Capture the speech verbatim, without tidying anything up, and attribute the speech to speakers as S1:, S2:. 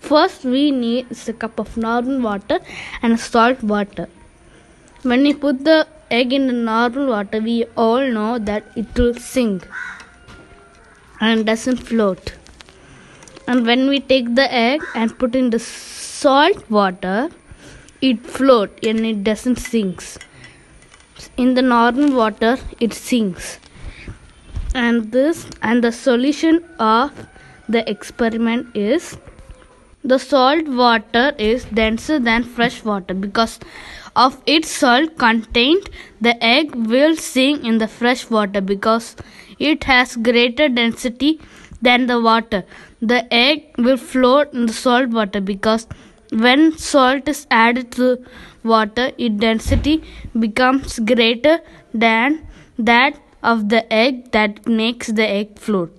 S1: First, we need is a cup of normal water and salt water. When we put the egg in the normal water, we all know that it will sink and doesn't float. And when we take the egg and put in the salt water, it floats and it doesn't sink. In the normal water, it sinks. And this and the solution of the experiment is the salt water is denser than fresh water because of its salt content. The egg will sink in the fresh water because it has greater density than the water. The egg will float in the salt water because when salt is added to water, its density becomes greater than that of the egg, that makes the egg float.